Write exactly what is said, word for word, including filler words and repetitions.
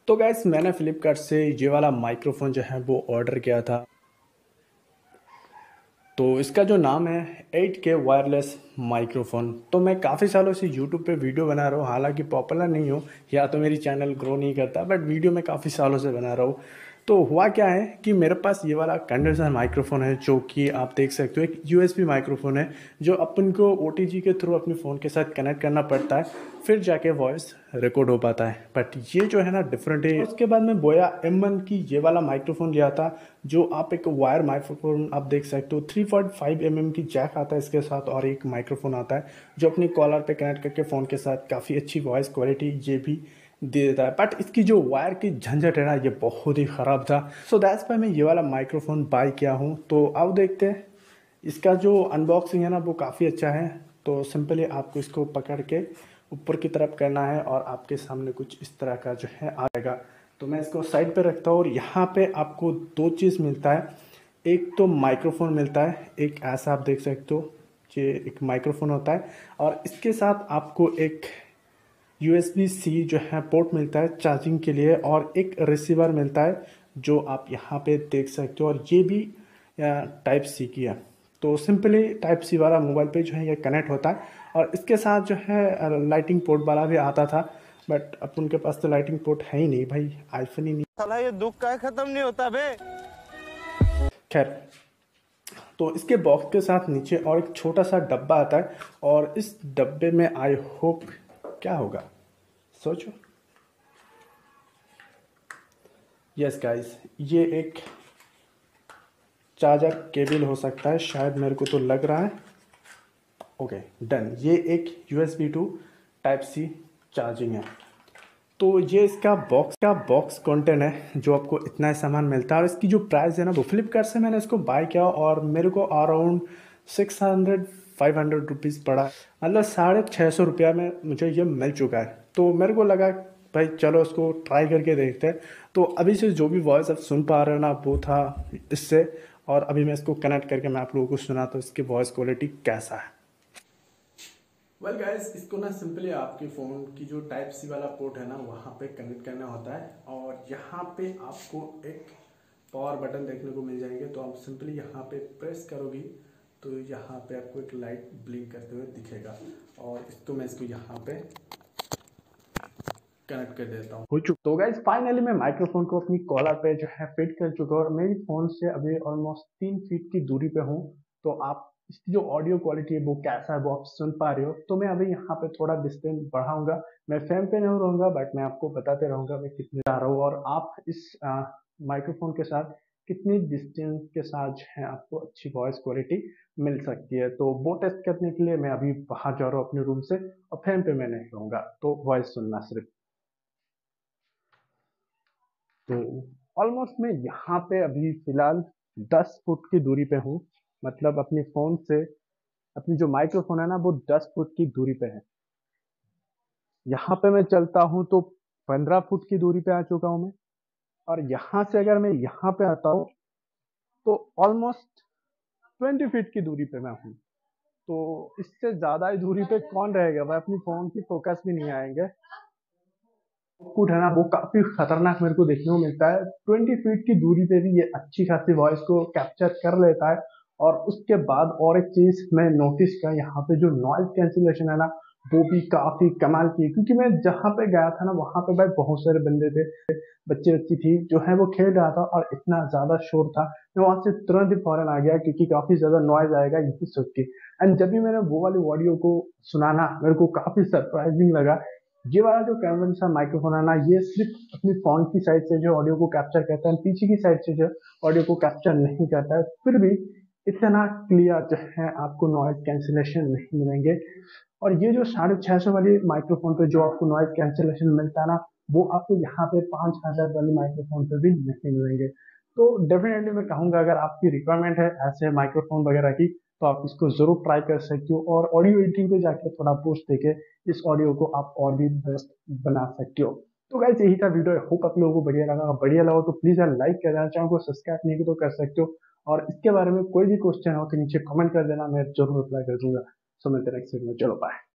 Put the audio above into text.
तो गैस मैंने फ्लिपकार्ट से ये वाला माइक्रोफोन जो है वो ऑर्डर किया था। तो इसका जो नाम है एट के वायरलेस माइक्रोफोन। तो मैं काफ़ी सालों से यूट्यूब पे वीडियो बना रहा हूँ, हालांकि पॉपुलर नहीं हूँ या तो मेरी चैनल ग्रो नहीं करता, बट वीडियो मैं काफ़ी सालों से बना रहा हूँ। तो हुआ क्या है कि मेरे पास ये वाला कंडेंसर माइक्रोफोन है, जो कि आप देख सकते हो एक यूएसबी माइक्रोफोन है, जो अपन को ओटीजी के थ्रू अपने फ़ोन के साथ कनेक्ट करना पड़ता है, फिर जाके वॉइस रिकॉर्ड हो पाता है। बट ये जो है ना डिफरेंट है। उसके बाद मैं बोया एम वन की ये वाला माइक्रोफोन लिया था, जो आप एक वायर माइक्रोफोन आप देख सकते हो। Three point five M M की जैक आता है इसके साथ, और एक माइक्रोफोन आता है जो अपनी कॉलर पे कनेक्ट करके फ़ोन के साथ काफ़ी अच्छी वॉइस क्वालिटी ये भी दे देता है। बट इसकी जो वायर की झंझट है ना, ये बहुत ही ख़राब था। सो दैट्स वाई मैं ये वाला माइक्रोफोन बाय किया हूँ। तो आओ देखते हैं, इसका जो अनबॉक्सिंग है ना वो काफ़ी अच्छा है। तो सिंपली आपको इसको पकड़ के ऊपर की तरफ करना है और आपके सामने कुछ इस तरह का जो है आएगा। तो मैं इसको साइड पे रखता हूँ, और यहाँ पे आपको दो चीज़ मिलता है। एक तो माइक्रोफोन मिलता है, एक ऐसा आप देख सकते हो, ये एक माइक्रोफोन होता है, और इसके साथ आपको एक यू एस बी सी जो है पोर्ट मिलता है चार्जिंग के लिए, और एक रिसीवर मिलता है जो आप यहाँ पे देख सकते हो, और ये भी टाइप सी की है। तो सिंपली टाइप सी वाला मोबाइल पे जो है ये कनेक्ट होता है, और इसके साथ जो है लाइटिंग पोर्ट वाला भी आता था, बट अपन के पास तो लाइटिंग पोर्ट है ही नहीं भाई, आईफोन ही नहीं। साला ये दुख का खत्म नहीं होता बे। खैर, तो इसके बॉक्स के साथ नीचे और एक छोटा सा डब्बा आता है, और इस डब्बे में आई होप क्या होगा, सोचो। यस गाइस, ये एक चार्जर केबल हो सकता है शायद, मेरे को तो लग रहा है। ओके डन, ये एक U S B to type C charging है। तो ये इसका बॉक्स का बॉक्स कंटेंट है, जो आपको इतना ही सामान मिलता है। और इसकी जो प्राइस है ना, वो फ्लिपकार्ट से मैंने इसको बाय किया, और मेरे को around six hundred five hundred rupees पड़ा, मतलब साढ़े छः सौ रुपया में मुझे ये मिल चुका है। तो मेरे को लगा भाई चलो इसको ट्राई करके देखते हैं। तो अभी से जो भी वॉइस आप सुन पा रहे हो ना, वो था इससे, और अभी मैं इसको कनेक्ट करके मैं आप लोगों को सुनाता हूँ इसकी वॉइस क्वालिटी कैसा है। वेल गाइस, इसको ना सिंपली आपके फ़ोन की जो टाइप सी वाला पोर्ट है ना, वहाँ पे कनेक्ट करना होता है, और यहाँ पे आपको एक पावर बटन देखने को मिल जाएंगे। तो आप सिंपली यहाँ पे प्रेस करोगी तो यहाँ पे आपको एक लाइट ब्लिंक करते हुए दिखेगा, और इसको मैं इसको यहाँ पे कनेक्ट कर देता हूँ, हो चुका। तो गाइस फाइनली मैं माइक्रोफोन को अपनी कॉलर पे जो है फिट कर चुका हूँ, और मेरी फ़ोन से अभी ऑलमोस्ट तीन फीट की दूरी पे हूँ। तो आप इसकी जो ऑडियो क्वालिटी है वो कैसा है वो आप सुन पा रहे हो। तो मैं अभी यहाँ पे थोड़ा डिस्टेंस बढ़ाऊंगा, मैं फ्रेम पे नहीं रहूँगा, बट मैं आपको बताते रहूँगा मैं कितने जा रहा हूँ, और आप इस माइक्रोफोन के साथ कितनी डिस्टेंस के साथ जो है आपको अच्छी वॉइस क्वालिटी मिल सकती है। तो वो टेस्ट करने के लिए मैं अभी बाहर जा रहा हूँ अपने रूम से, और फ्रेम पे मैं नहीं रहूँगा, तो वॉइस सुनना सिर्फ। तो ऑलमोस्ट मैं यहाँ पे अभी फिलहाल दस फुट की दूरी पे हूँ, मतलब अपने फ़ोन से अपनी जो माइक्रोफोन है ना वो दस फुट की दूरी पे है। यहाँ पे मैं चलता हूँ तो पंद्रह फुट की दूरी पे आ चुका हूँ मैं, और यहाँ से अगर मैं यहाँ पे आता हूँ तो ऑलमोस्ट ट्वेंटी फीट की दूरी पे मैं हूँ। तो इससे ज़्यादा ही दूरी पे कौन रहेगा भाई, अपनी फ़ोन की फोकस भी नहीं आएंगे। आउटपुट है ना वो काफी खतरनाक मेरे को देखने को मिलता है। ट्वेंटी फीट की दूरी पे भी ये अच्छी खासी वॉइस को कैप्चर कर लेता है। और उसके बाद और एक चीज मैं नोटिस किया, यहाँ पे जो नॉइज कैंसिलेशन है ना वो भी काफी कमाल की है। क्योंकि मैं जहाँ पे गया था ना वहाँ पे भाई बहुत सारे बंदे थे, बच्चे बच्ची थी जो है वो खेल रहा था, और इतना ज्यादा शोर था, मैं वहां से तुरंत ही फौरन आ गया, क्योंकि काफी ज्यादा नॉइज आएगा यही सोच के। एंड जब भी मैंने वो वाली ऑडियो को सुनाना, मेरे को काफी सरप्राइजिंग लगा। ये वाला जो कैमरन सा माइक्रोफोन है ना, ये सिर्फ अपनी फ्रंट की साइड से जो ऑडियो को कैप्चर करता है, पीछे की साइड से जो ऑडियो को कैप्चर नहीं करता है। फिर भी इतना क्लियर जो है आपको नॉइज कैंसिलेशन नहीं मिलेंगे। और ये जो साढ़े छह सौ वाली माइक्रोफोन पे जो आपको नॉइज कैंसिलेशन मिलता है ना, वो आपको यहाँ पे पाँच हजार वाली माइक्रोफोन पे भी नहीं मिलेंगे। तो डेफिनेटली मैं कहूँगा, अगर आपकी रिक्वायरमेंट है ऐसे माइक्रोफोन वगैरह की, तो आप इसको जरूर ट्राई कर सकते हो, और ऑडियो एडिटिंग पे जाके थोड़ा बूस्ट देके इस ऑडियो को आप और भी बेस्ट बना सकते हो। तो गाइस यही था वीडियो, होप आप लोगों को बढ़िया लगा। बढ़िया लगा तो प्लीज यार लाइक कर देना, चैनल को सब्सक्राइब नहीं किया तो कर सकते हो, और इसके बारे में कोई भी क्वेश्चन हो तो नीचे कमेंट कर देना, मैं जरूर रिप्लाई कर दूंगा। सो मिलते हैं नेक्स्ट वीडियो में, चलो बाय।